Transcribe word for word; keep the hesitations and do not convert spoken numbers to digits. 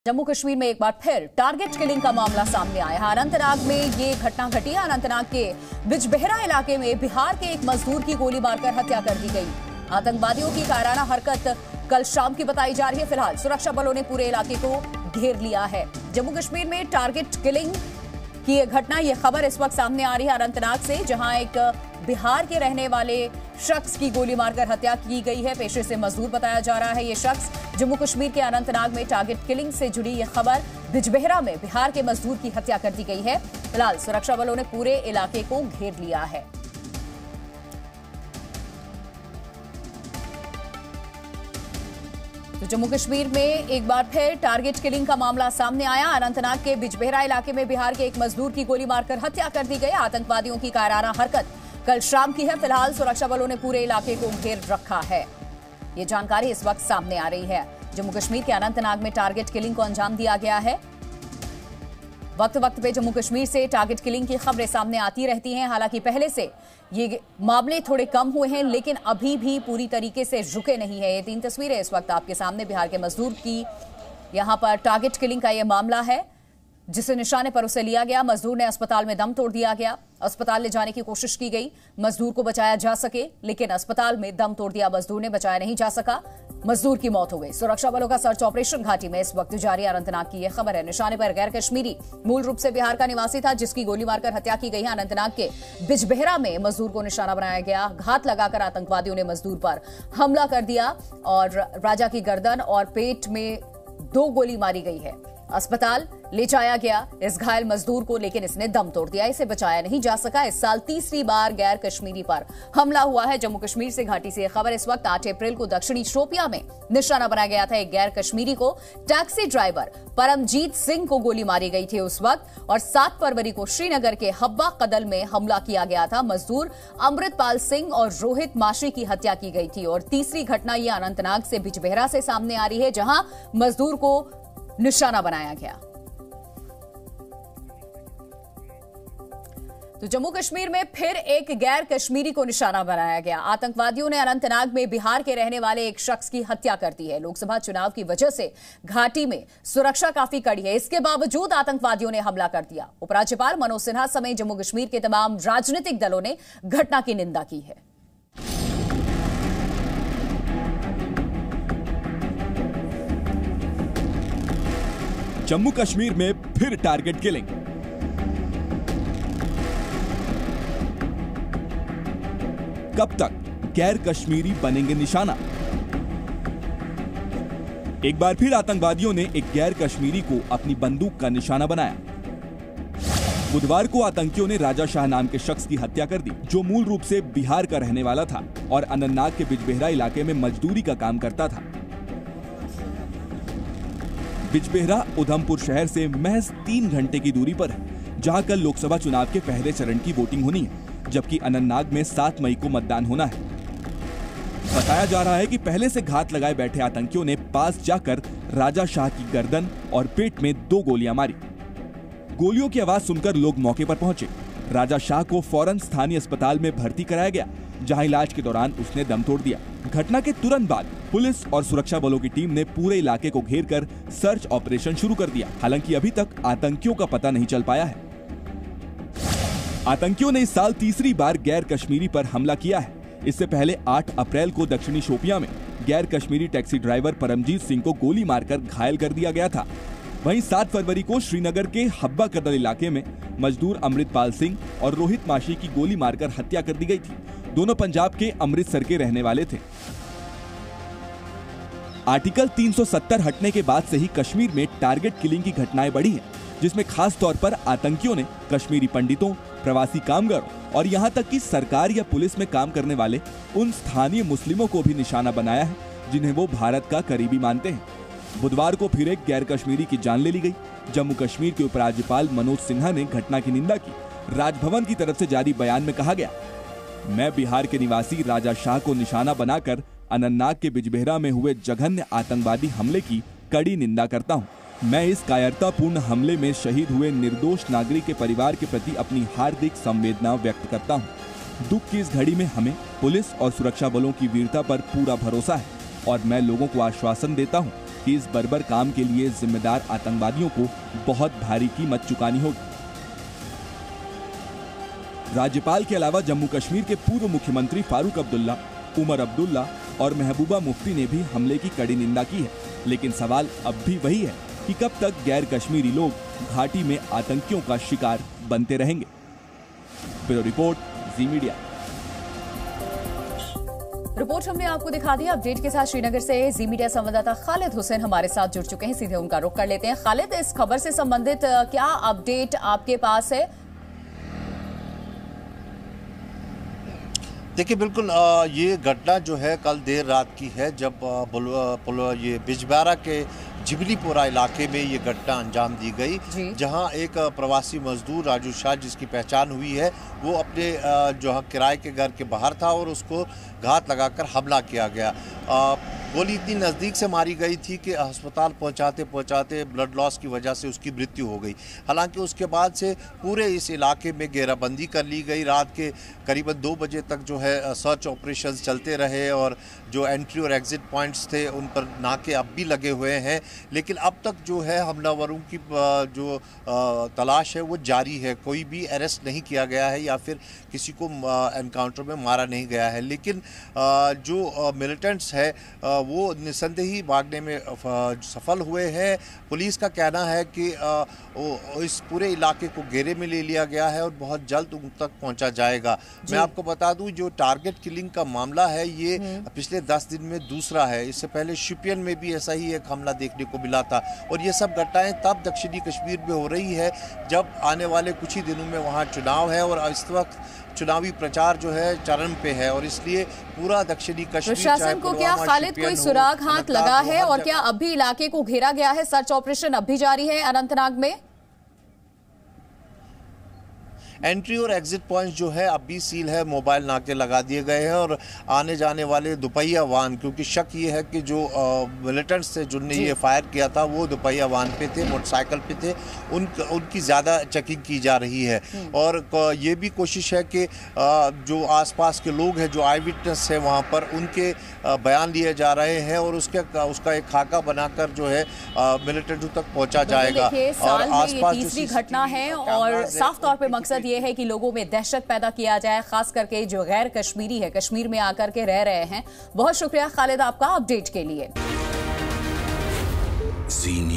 जम्मू कश्मीर में एक बार फिर टारगेट किलिंग का मामला सामने आया। अनंतनाग में ये घटना घटी। अनंतनाग के बिजबेहरा इलाके में बिहार के एक मजदूर की गोली मारकर हत्या कर दी गई। आतंकवादियों की कायराना हरकत कल शाम की बताई जा रही है। फिलहाल सुरक्षा बलों ने पूरे इलाके को घेर लिया है। जम्मू कश्मीर में टारगेट किलिंग की यह घटना, यह खबर इस वक्त सामने आ रही है अनंतनाग से, जहां एक बिहार के रहने वाले शख्स की गोली मारकर हत्या की गई है। पेशे से मजदूर बताया जा रहा है ये शख्स। जम्मू कश्मीर के अनंतनाग में टारगेट किलिंग से जुड़ी यह खबर, बिजबेहरा में बिहार के मजदूर की हत्या कर दी गई है। फिलहाल सुरक्षा बलों ने पूरे इलाके को घेर लिया है। तो जम्मू कश्मीर में एक बार फिर टारगेट किलिंग का मामला सामने आया। अनंतनाग के बिजबेहरा इलाके में बिहार के एक मजदूर की गोली मारकर हत्या कर दी गई। आतंकवादियों की कायराना हरकत कल शाम की है। फिलहाल सुरक्षा बलों ने पूरे इलाके को घेर रखा है। ये जानकारी इस वक्त सामने आ रही है। जम्मू कश्मीर के अनंतनाग में टारगेट किलिंग को अंजाम दिया गया है। वक्त वक्त पे जम्मू कश्मीर से टारगेट किलिंग की खबरें सामने आती रहती हैं। हालांकि पहले से ये मामले थोड़े कम हुए हैं, लेकिन अभी भी पूरी तरीके से रुके नहीं है। ये तीन तस्वीरें इस वक्त आपके सामने बिहार के मजदूर की। यहां पर टारगेट किलिंग का यह मामला है, जिसे निशाने पर उसे लिया गया। मजदूर ने अस्पताल में दम तोड़ दिया गया। अस्पताल ले जाने की कोशिश की गई, मजदूर को बचाया जा सके, लेकिन अस्पताल में दम तोड़ दिया मजदूर ने, बचाया नहीं जा सका। मजदूर की मौत हो गई। सुरक्षा बलों का सर्च ऑपरेशन घाटी में इस वक्त जारी। अनंतनाग की यह खबर है। निशाने पर गैर कश्मीरी, मूल रूप से बिहार का निवासी था, जिसकी गोली मारकर हत्या की गई है। अनंतनाग के बिजबेहरा में मजदूर को निशाना बनाया गया। घात लगाकर आतंकवादियों ने मजदूर पर हमला कर दिया और राजा की गर्दन और पेट में दो गोली मारी गई है। अस्पताल ले जाया गया इस घायल मजदूर को, लेकिन इसने दम तोड़ दिया। इसे बचाया नहीं जा सका। इस साल तीसरी बार गैर कश्मीरी पर हमला हुआ है। जम्मू कश्मीर से घाटी से यह खबर इस वक्त। आठ अप्रैल को दक्षिणी शोपियां में निशाना बनाया गया था। एक गैर कश्मीरी को, टैक्सी ड्राइवर परमजीत सिंह को गोली मारी गई थी उस वक्त। और सात फरवरी को श्रीनगर के हब्बा कदल में हमला किया गया था। मजदूर अमृतपाल सिंह और रोहित माशी की हत्या की गई थी। और तीसरी घटना यह अनंतनाग से बिजबेहरा से सामने आ रही है, जहां मजदूर को निशाना बनाया गया। तो जम्मू कश्मीर में फिर एक गैर कश्मीरी को निशाना बनाया गया। आतंकवादियों ने अनंतनाग में बिहार के रहने वाले एक शख्स की हत्या कर दी है। लोकसभा चुनाव की वजह से घाटी में सुरक्षा काफी कड़ी है। इसके बावजूद आतंकवादियों ने हमला कर दिया। उपराज्यपाल मनोज सिन्हा समेत जम्मू कश्मीर के तमाम राजनीतिक दलों ने घटना की निंदा की है। जम्मू कश्मीर में फिर टारगेट किलिंग। कब तक गैर कश्मीरी बनेंगे निशाना? एक बार फिर आतंकवादियों ने एक गैर कश्मीरी को अपनी बंदूक का निशाना बनाया। बुधवार को आतंकियों ने राजा शाह नाम के शख्स की हत्या कर दी, जो मूल रूप से बिहार का रहने वाला था और अनंतनाग के बिजबेहरा इलाके में मजदूरी का काम करता था। बिजबेहरा उधमपुर शहर से महज तीन घंटे की दूरी पर है, जहां कल लोकसभा चुनाव के पहले चरण की वोटिंग होनी है, जबकि अनंतनाग में सात मई को मतदान होना है। बताया जा रहा है कि पहले से घात लगाए बैठे आतंकियों ने पास जाकर राजा शाह की गर्दन और पेट में दो गोलियां मारी। गोलियों की आवाज सुनकर लोग मौके पर पहुंचे। राजा शाह को फौरन स्थानीय अस्पताल में भर्ती कराया गया, जहां इलाज के दौरान उसने दम तोड़ दिया। घटना के तुरंत बाद पुलिस और सुरक्षा बलों की टीम ने पूरे इलाके को घेर कर सर्च ऑपरेशन शुरू कर दिया। हालांकि अभी तक आतंकियों का पता नहीं चल पाया है। आतंकियों ने इस साल तीसरी बार गैर कश्मीरी पर हमला किया है। इससे पहले आठ अप्रैल को दक्षिणी शोपियां में गैर कश्मीरी टैक्सी ड्राइवर परमजीत सिंह को गोली मारकर घायल कर दिया गया था। वहीं सात फरवरी को श्रीनगर के हब्बा कदल इलाके में मजदूर अमृतपाल सिंह और रोहित माशी की गोली मारकर हत्या कर दी गई थी। दोनों पंजाब के अमृतसर के रहने वाले थे। आर्टिकल तीन सौ सत्तर हटने के बाद से ही कश्मीर में टारगेट किलिंग की घटनाएं बढ़ी हैं, जिसमें खास तौर पर आतंकियों ने कश्मीरी पंडितों, प्रवासी कामगारों और यहां तक कि सरकार या पुलिस में काम करने वाले उन स्थानीय मुस्लिमों को भी निशाना बनाया है, जिन्हें वो भारत का करीबी मानते हैं। बुधवार को फिर एक गैर कश्मीरी की जान ले ली गई। जम्मू कश्मीर के उपराज्यपाल मनोज सिन्हा ने घटना की निंदा की। राजभवन की तरफ से जारी बयान में कहा गया, मैं बिहार के निवासी राजा शाह को निशाना बनाकर अनंतनाग के बिजबेहरा में हुए जघन्य आतंकवादी हमले की कड़ी निंदा करता हूं। मैं इस कायरतापूर्ण हमले में शहीद हुए निर्दोष नागरिक के परिवार के प्रति अपनी हार्दिक संवेदना व्यक्त करता हूं। दुख की इस घड़ी में हमें पुलिस और सुरक्षा बलों की वीरता पर पूरा भरोसा है और मैं लोगों को आश्वासन देता हूं कि इस बर्बर काम के लिए जिम्मेदार आतंकवादियों को बहुत भारी कीमत चुकानी होगी। राज्यपाल के अलावा जम्मू कश्मीर के पूर्व मुख्यमंत्री फारूक अब्दुल्ला, उमर अब्दुल्ला और महबूबा मुफ्ती ने भी हमले की कड़ी निंदा की है, लेकिन सवाल अब भी वही है कि कब तक गैर कश्मीरी लोग घाटी में आतंकियों का शिकार बनते रहेंगे। Bureau report, Zee media. Report हमने आपको दिखा दी। अपडेट के साथ श्रीनगर से जी मीडिया संवाददाता खालिद हुसैन हमारे साथ जुड़ चुके हैं। सीधे उनका रुख कर लेते हैं। खालिद, इस खबर से संबंधित क्या अपडेट आपके पास है? देखिए, बिल्कुल ये घटना जो है कल देर रात की है, जब ये बिजबेहरा के जिबलीपुरा इलाके में ये घटना अंजाम दी गई, जहां एक प्रवासी मजदूर राजू शाह, जिसकी पहचान हुई है, वो अपने जो है किराए के घर के बाहर था और उसको घात लगाकर हमला किया गया। गोली इतनी नज़दीक से मारी गई थी कि अस्पताल पहुंचाते पहुंचाते ब्लड लॉस की वजह से उसकी मृत्यु हो गई। हालांकि उसके बाद से पूरे इस इलाके में घेराबंदी कर ली गई। रात के करीबन दो बजे तक जो है सर्च ऑपरेशंस चलते रहे और जो एंट्री और एग्ज़िट पॉइंट्स थे उन पर नाके अब भी लगे हुए हैं, लेकिन अब तक जो है हमलावरों की जो तलाश है वो जारी है। कोई भी अरेस्ट नहीं किया गया है या फिर किसी को एनकाउंटर में मारा नहीं गया है, लेकिन जो मिलिटेंट्स है वो निसंदेही भागने में सफल हुए हैं। पुलिस का कहना है कि इस पूरे इलाके को घेरे में ले लिया गया है और बहुत जल्द उन तक पहुंचा जाएगा। मैं आपको बता दूं, जो टारगेट किलिंग का मामला है ये पिछले दस दिन में दूसरा है। इससे पहले शोपियान में भी ऐसा ही एक हमला देखने को मिला था और ये सब घटनाएं तब दक्षिणी कश्मीर में हो रही है जब आने वाले कुछ ही दिनों में वहाँ चुनाव है और इस वक्त चुनावी प्रचार जो है चरम पे है और इसलिए पूरा दक्षिणी कश्मीर, प्रशासन को क्या खालिद कोई सुराग हाथ लगा है और क्या अब भी इलाके को घेरा गया है? सर्च ऑपरेशन अब भी जारी है अनंतनाग में? एंट्री और एग्जिट पॉइंट्स जो है अब भी सील है, मोबाइल नाके लगा दिए गए हैं और आने जाने वाले दुपहिया वाहन, क्योंकि शक ये है कि जो मिलिटेंट्स थे जिनने ये फायर किया था वो दुपहिया वाहन पे थे, मोटरसाइकिल पे थे, उन उनकी ज़्यादा चेकिंग की जा रही है। और ये भी कोशिश है कि जो आसपास के लोग हैं, जो आई विटनेस है वहाँ पर, उनके बयान लिए जा रहे हैं और उसके उसका एक खाका बनाकर जो है मिलिटेंटों तक पहुँचा जाएगा। और आसपास तीसरी घटना है और साफ तौर पर मकसद ये है कि लोगों में दहशत पैदा किया जाए, खास करके जो गैर कश्मीरी है, कश्मीर में आकर के रह रहे हैं। बहुत शुक्रिया खालिद आपका अपडेट के लिए।